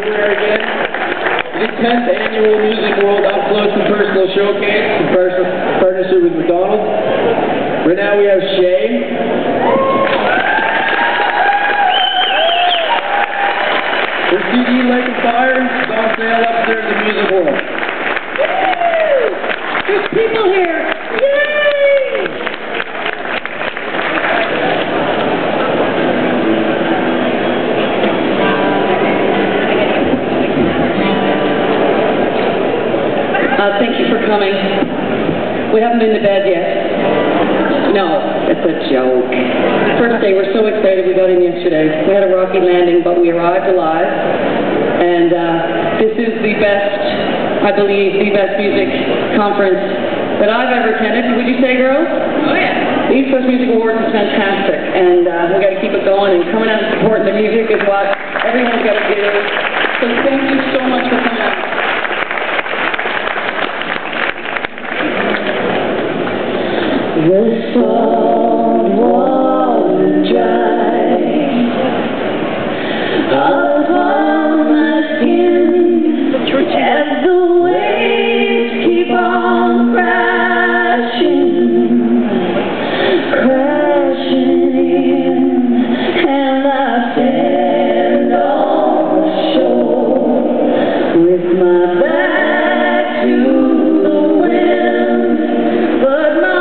everywhere again. The 10th annual Music World Up Close and Personal Showcase in partnership with McDonald's. Right now we have Shaye. Her CD Like a Fire is on sale upstairs in the Music World. There's people here. Yay! Thank you for coming. We haven't been to bed yet. No, it's a joke. First day, we're so excited we got in yesterday. We had a rocky landing, but we arrived alive. And this is the best, I believe, the best music conference that I've ever attended. Would you say, girls? Oh, yeah. The East Coast Music Awards is fantastic. And we've got to keep it going. And coming out and supporting the music is what everyone's got to do. So thank you so much for coming out. The salt water dries upon my skin as the waves keep on crashing in, and I stand on the shore with my back to the wind, but my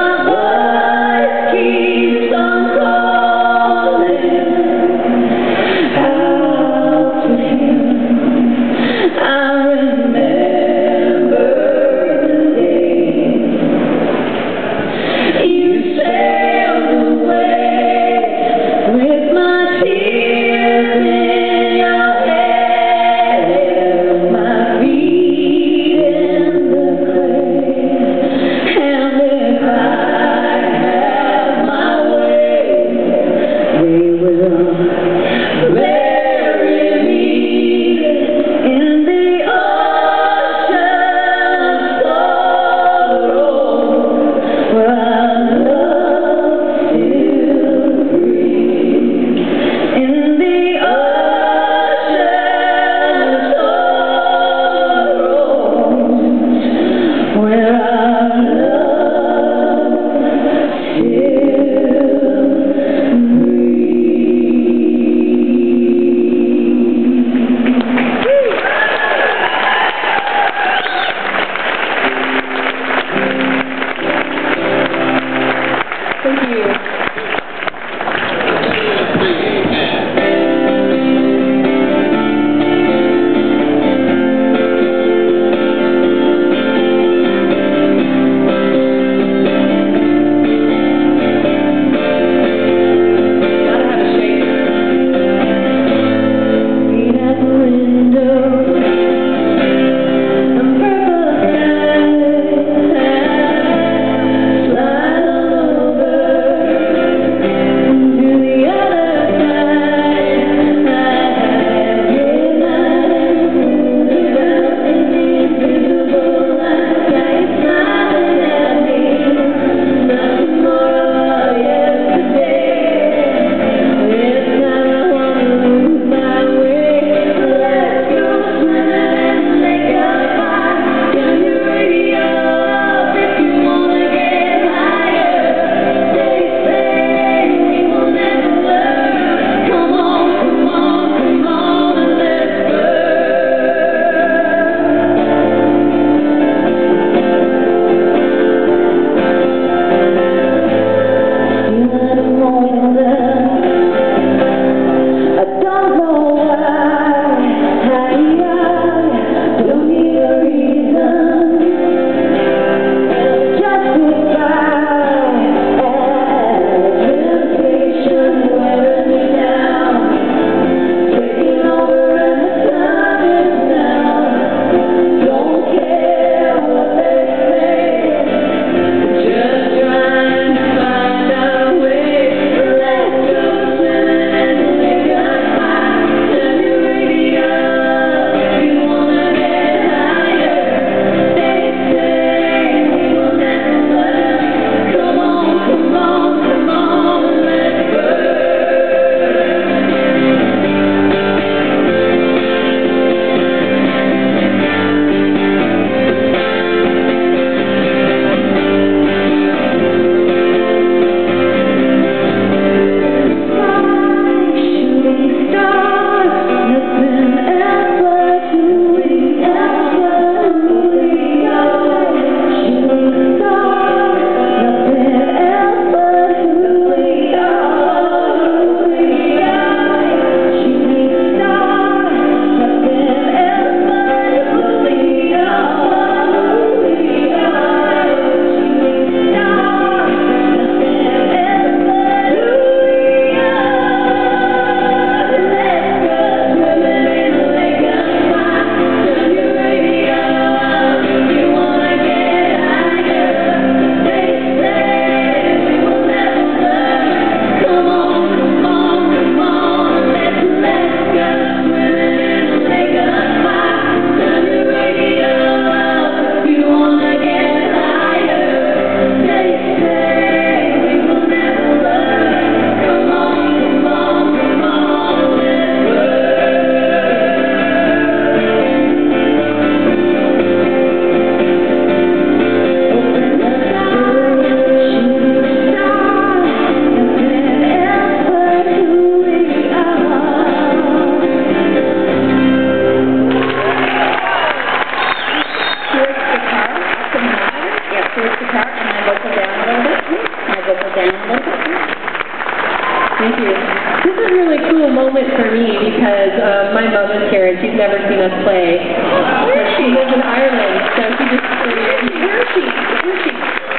Thank you. This is a really cool moment for me because my mom is here and she's never seen us play. Where is she? She lives in Ireland, so she just flew in. Where is she? Where is she?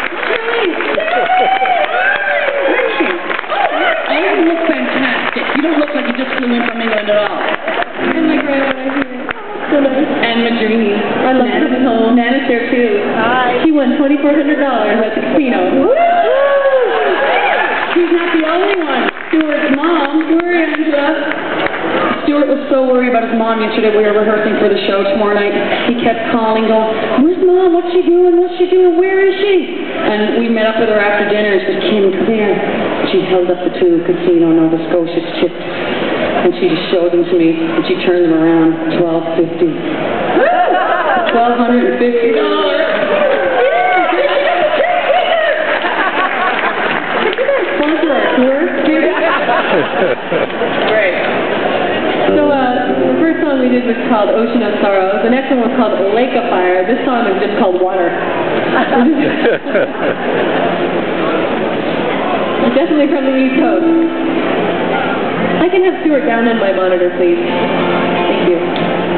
Where is she? Oh, you look fantastic. You don't look like you just flew in from England at all. And my grandmother here. So nice. And Madrini. I love coming home. Nana's there too. Hi. She won $2,400 at the casino. Woo! She's not the only one. Stuart's mom. Worry, Angela. Stuart was so worried about his mom yesterday. We were rehearsing for the show tomorrow night. He kept calling, going, "Where's Mom? What's she doing? What's she doing? Where is she?" And we met up with her after dinner and she said, "Kim, come here." She held up the two Casino Nova Scotia chips and she just showed them to me and she turned them around. $1,250. $1,250. Sponsor our tour. Great. So the first song we did was called Ocean of Sorrow. The next one was called Lake of Fire. This song is just called Water. Definitely from the East Coast. I can have Stuart down on my monitor, please. Thank you.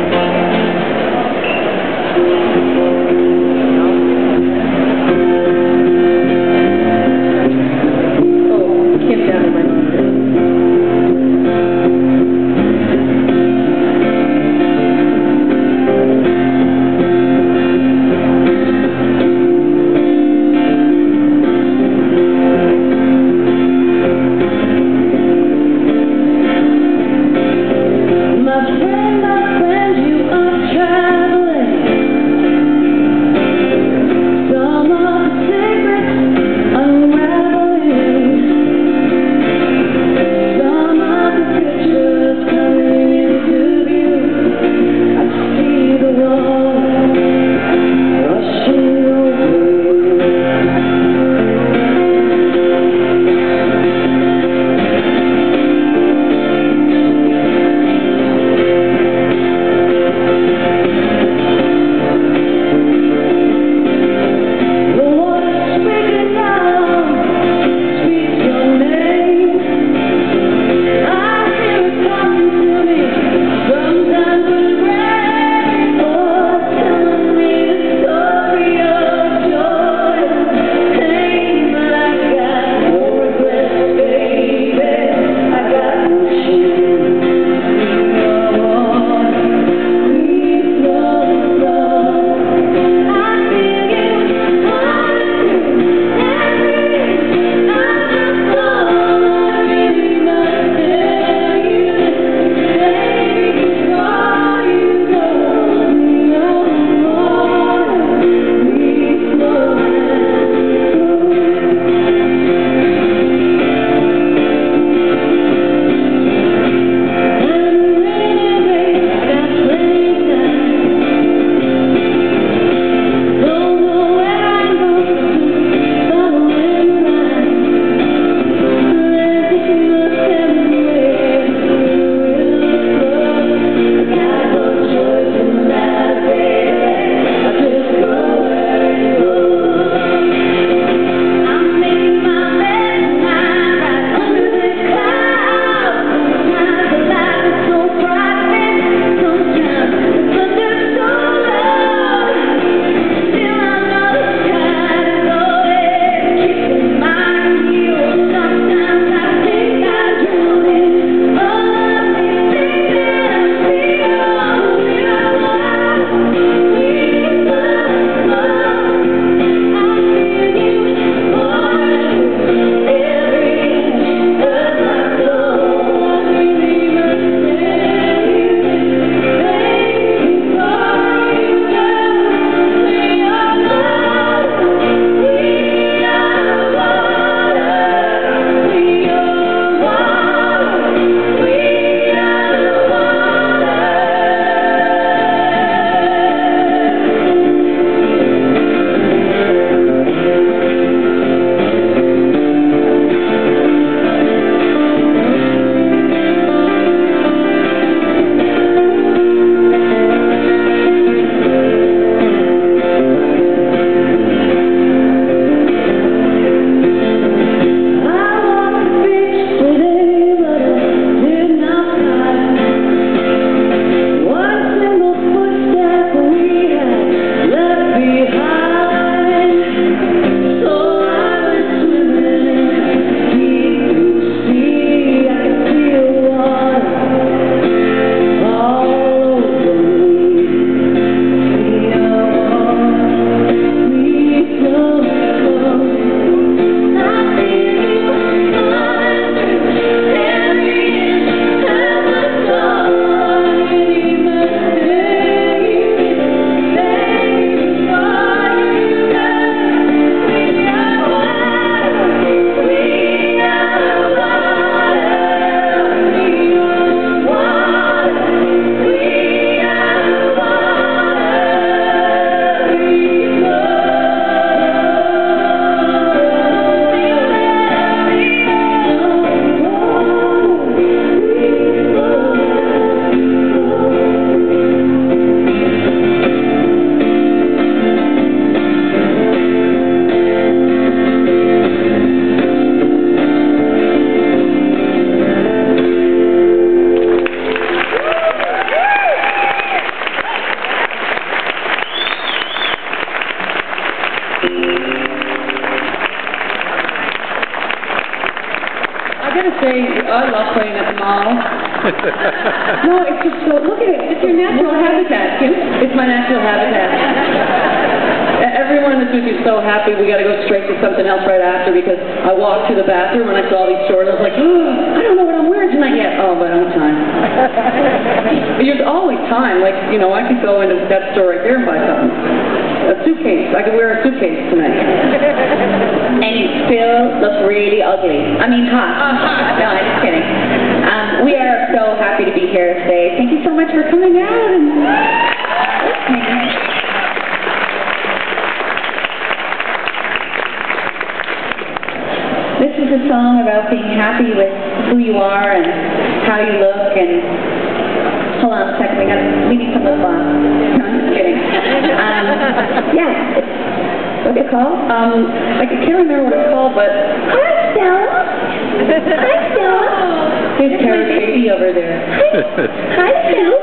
Kim down in my monitor. My gotta say, I love playing at the mall. No, it's just so, look at it, it's your natural habitat, Kim. It's my natural habitat. Everyone in this booth is so happy we gotta go straight to something else right after because I walked to the bathroom and I saw these shorts. I was like, oh, I don't know what I'm wearing tonight yet. Oh, but I don't have time. There's always time. Like, you know, I could go into that store right there and buy something. A suitcase. I could wear a suitcase tonight. And you still look really ugly. I mean, hot. No, I'm just kidding. We are so happy to be here today. Thank you so much for coming out and listening. This is a song about being happy with who you are and how you look and... Hold on a second, we need some lip balm. No, I'm just kidding. Yeah. What's it called? I can't remember what it's called, but... Hi, Stella. Hi, Stella. There's Tara's baby over there. Hi, Stella.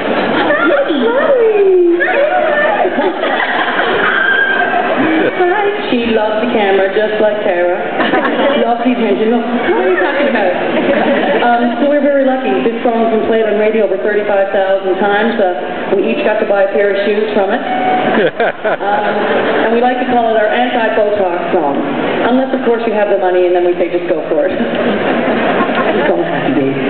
Hi. She loves the camera, just like Tara. Loves the attention. What are you talking about? So we're very lucky. This song's been played on radio over 35,000 times. We each got to buy a pair of shoes from it. And we like to call it our anti-Botox song. Unless, of course, you have the money, and then we say just go for it. Just go happy, baby.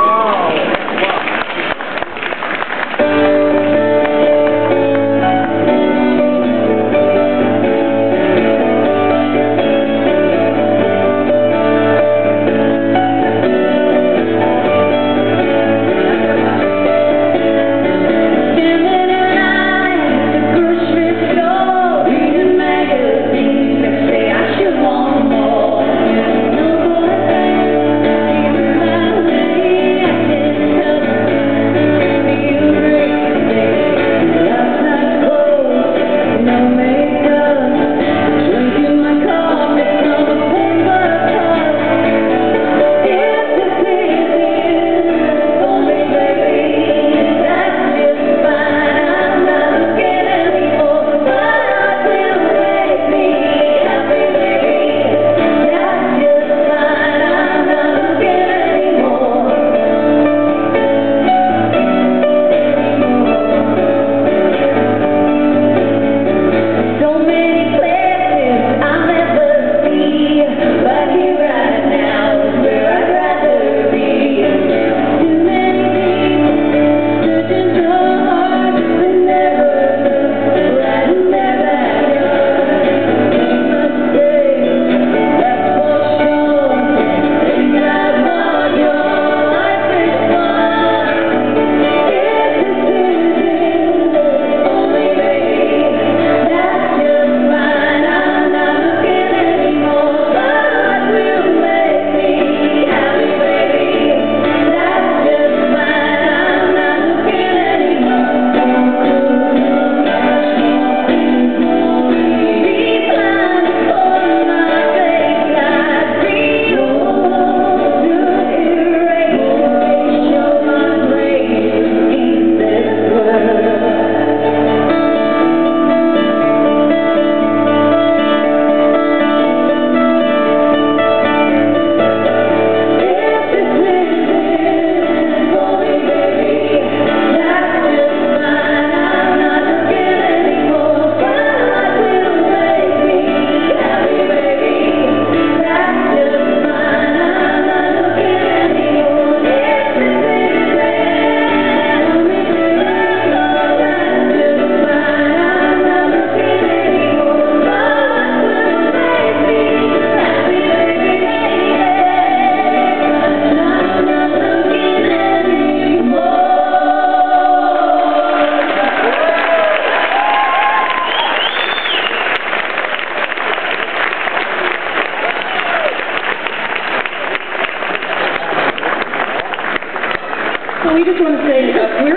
So we just want to say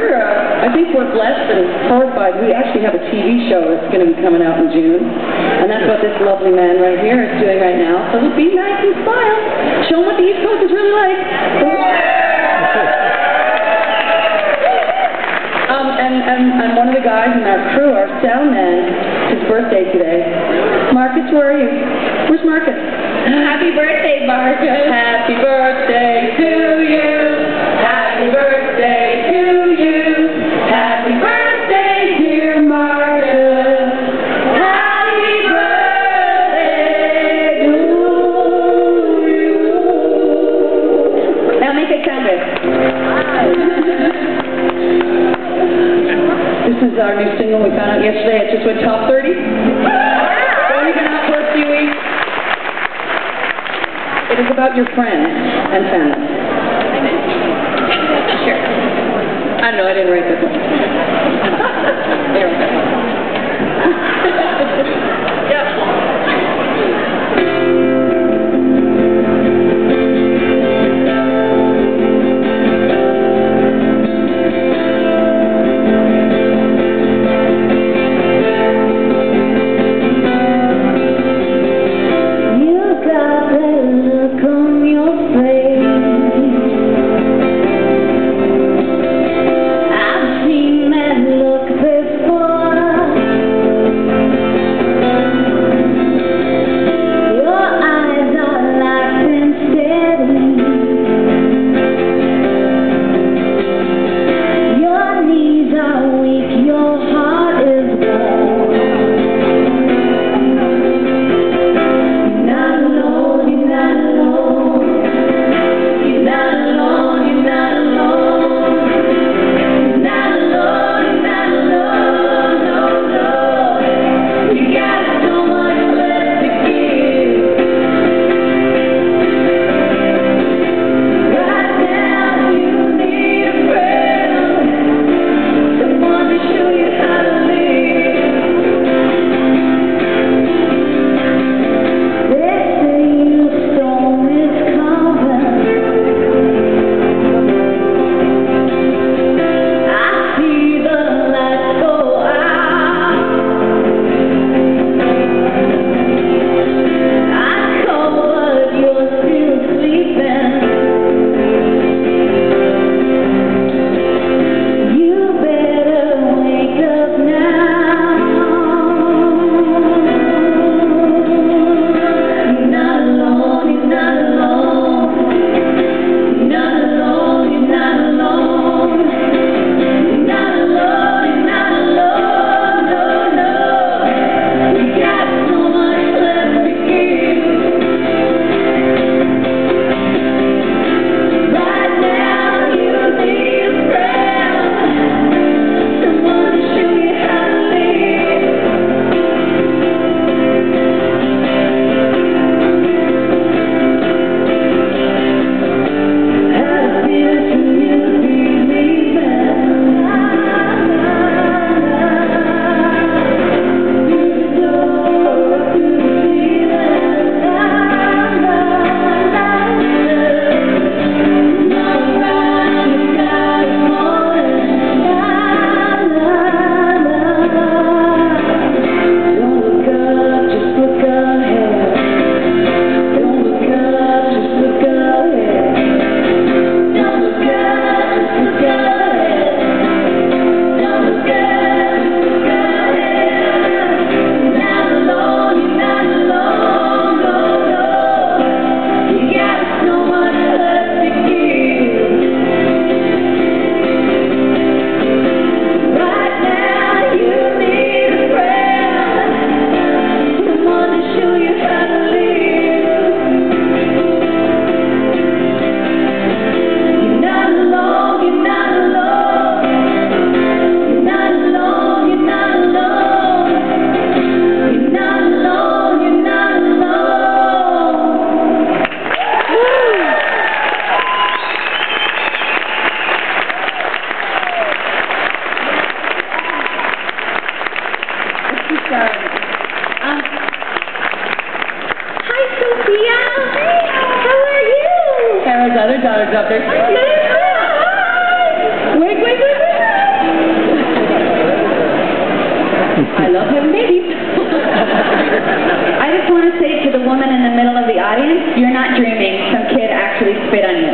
I think we're blessed and horrified. We actually have a TV show that's going to be coming out in June. And that's what this lovely man right here is doing right now. So be nice and smile. Show them what the East Coast is really like. And one of the guys in our crew, our sound man, his birthday today. Marcus, where are you? Where's Marcus? Happy birthday, Marcus. Happy birthday. is our new single. We found out yesterday. It just went top 30. It's only been out for a few weeks. It is about your friends and family. Sure. I don't know. I didn't write this one. There we go. Yeah. Other daughter's up there. Wait. I love having babies. I just want to say to the woman in the middle of the audience, you're not dreaming. Some kid actually spit on you.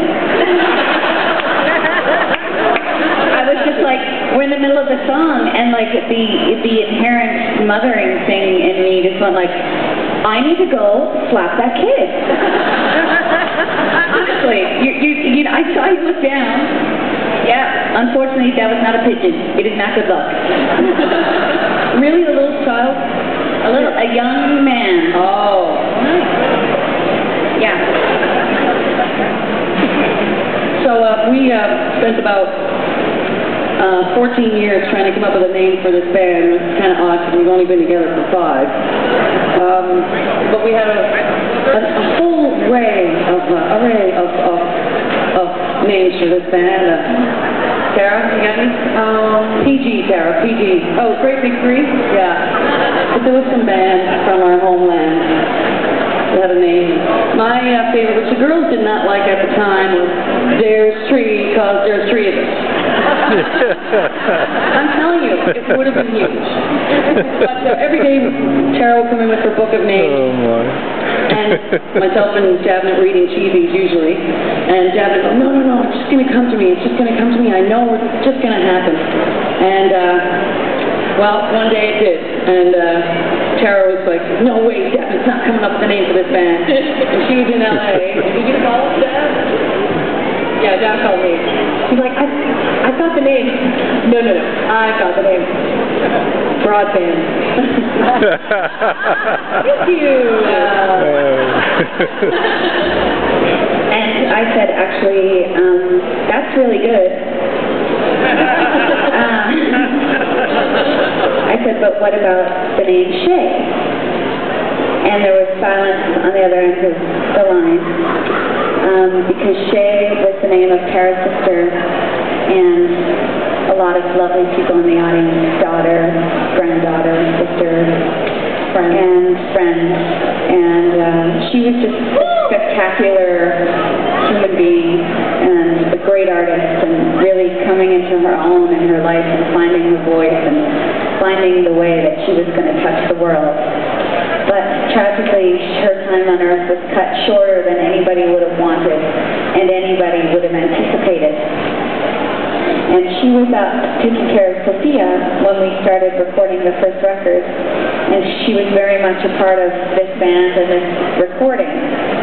I was just like, we're in the middle of the song, and like the inherent mothering thing in me just went like, I need to go slap that kid. Honestly, I saw you look down. Yeah, unfortunately, that was not a pigeon. It is not good luck. Really, a little child? A young man. Oh. Yeah. So we spent about 14 years trying to come up with a name for this band. It was kind of odd because we've only been together for 5. But we had a full array of names for this band. Tara, you got me? PG, Tara, PG. Oh, Great Big Three? Yeah. But there was some band from our homeland that had a name. My favorite, which the girls did not like at the time, was There's Three, because there's 3 of us. I'm telling you, it would have been huge. But every day, Tara would come in with her book of names. Oh, my. And myself and Damhnait reading cheesies usually. And Damhnait would go, no, it's just going to come to me. It's just going to come to me. I know it's just going to happen. And, well, one day it did. And Tara was like, no way, Damnait's not coming up with the name for this band. And she was in L.A. Did you call it Dad? Yeah, Dad called me. She's like, I've got the name. No, I've got the name. Broadband. Thank you. And I said, actually, that's really good. I said, but what about the name Shaye? And there was silence on the other end of the line. Because Shaye was the name of Tara's sister and a lot of lovely people in the audience, daughter, granddaughter, sister, and friends. And she was just a spectacular human being and a great artist and really coming into her own in her life and finding her voice and finding the way that she was going to touch the world. But tragically, her time on Earth was cut shorter than anybody would have wanted and anybody would have anticipated. And she was out taking care of Sophia when we started recording the first record. And she was very much a part of this band and this recording.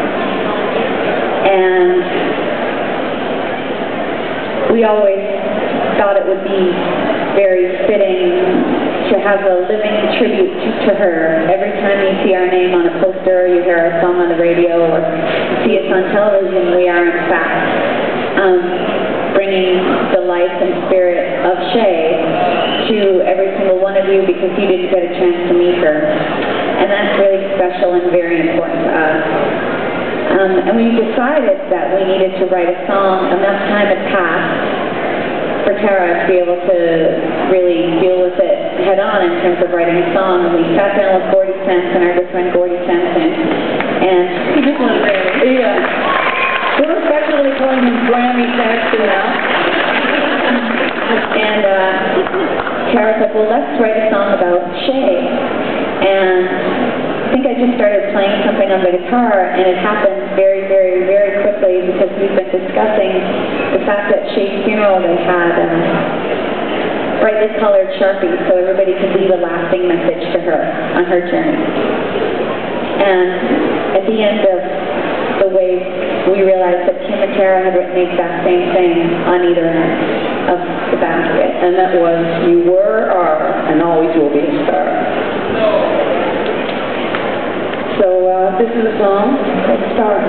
And we always thought it would be very fitting to have a living tribute to her. Every time you see our name on a poster, you hear our song on the radio, or see us on television, we are in fact bringing the life and spirit of Shaye to every single one of you because you didn't get a chance to meet her. And that's really special and very important to us. And we decided that we needed to write a song. Enough time had passed for Tara to be able to really deal with it head on in terms of writing a song. And we sat down with Gordy Sense and our good friend Gordy Sense, and he just went crazy. Yeah. We're affectionately calling him Grammy Saxton now. And Tara said, well, let's write a song about Shaye. And I think I just started playing something on the guitar, and it happened very, very, very quickly because we've been discussing the fact that Shaye's funeral, they had brightly colored Sharpies so everybody could leave a lasting message to her on her journey. And at the end of the way, we realized that Tim and Tara had written the exact same thing on either end of the basket. And that was, you were, are, and always will be a star. So this is a song called Star.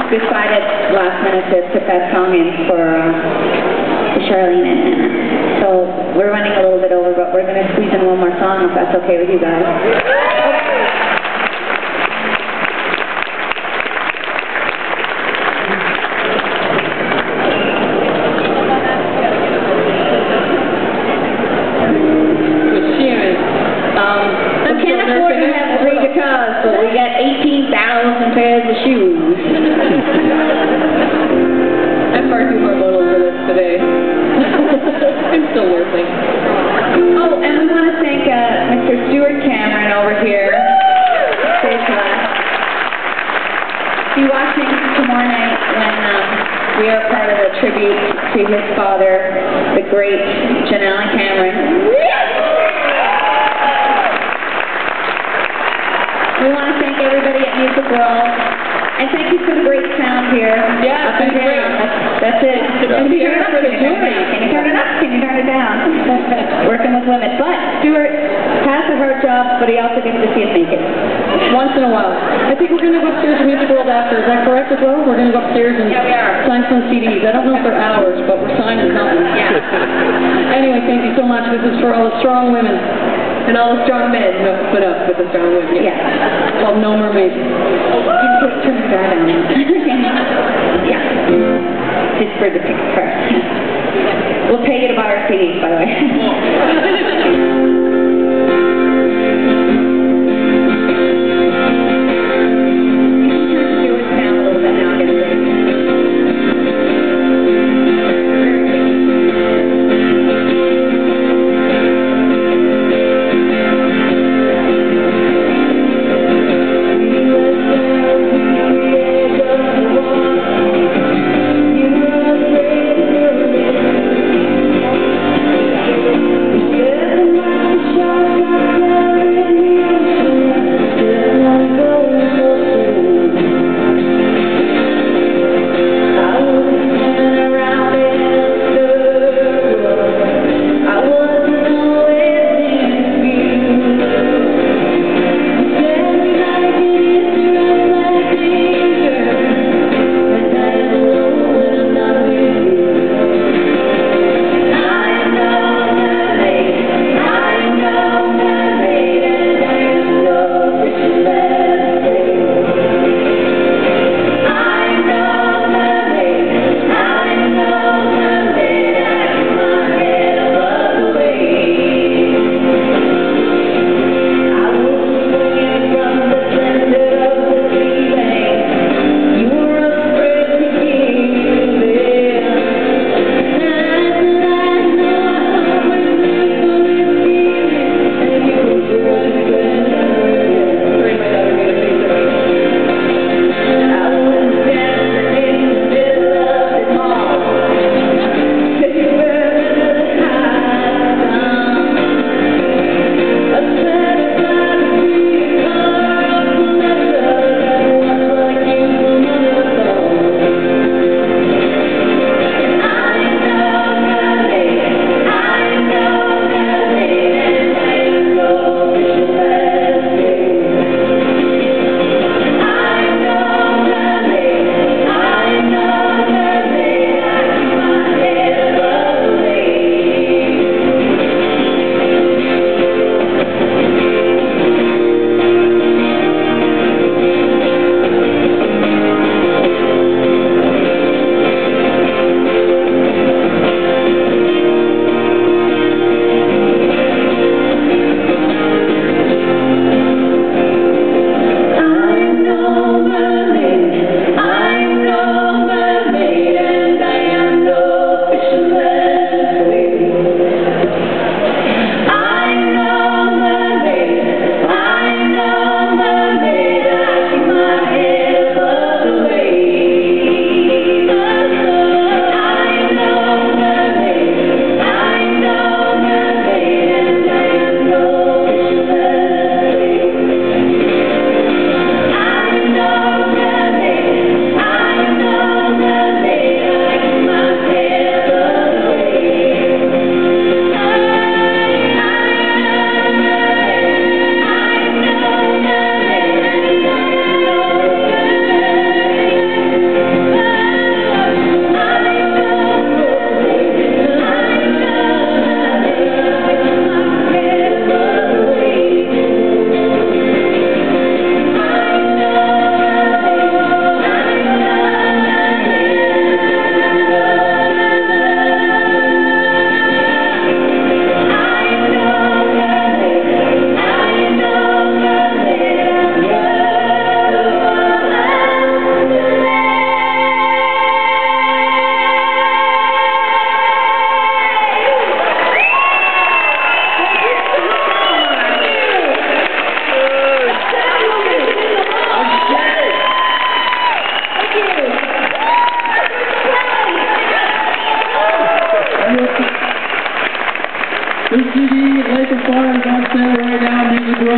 decided last minute to put that song in for Charlene and Anna. So we're running a little bit over, but we're going to squeeze in one more song if that's okay with you guys. We can't afford to have 3 guitars, but we got 18,000 pairs of shoes. I'm far too hormonal for this today. I'm still nursing. Oh, and we want to thank Mr. Stuart Cameron over here. Be watching tomorrow night when we are part of a tribute to his father, the great Janelle Cameron. We want to thank everybody at Music World, and thank you for the great sound here. Yeah, up and it's been down. great. That's it. Can you turn it up for the jury? Can you turn it up? Can you turn it down? Working with women. But Stuart has a hard job, but he also gets to see us make it. Once in a while. I think we're going to go upstairs to Music World after. Is that correct as well? We're going to go upstairs and Yeah, we are. sign some CDs. I don't know if they're ours, but we're signing something. Yeah. Anyway, thank you so much. This is for all the strong women. And all the strong men who have to put up with the strong women. Yeah. Well, no mermaids. Turn the door down. Yeah. Just for the ticket first. We'll pay you to buy our CDs, by the way. Stuart's down a little bit now, I guess.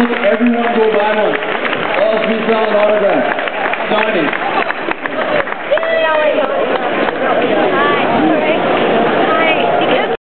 everyone go buy one. I'll be selling autographs.